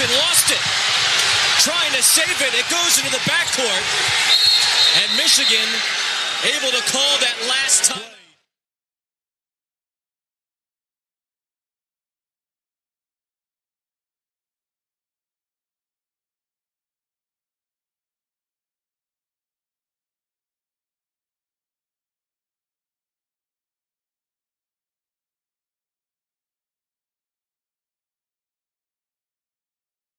Johnson lost it. Trying to save it. It goes into the backcourt. And Michigan able to call that last time.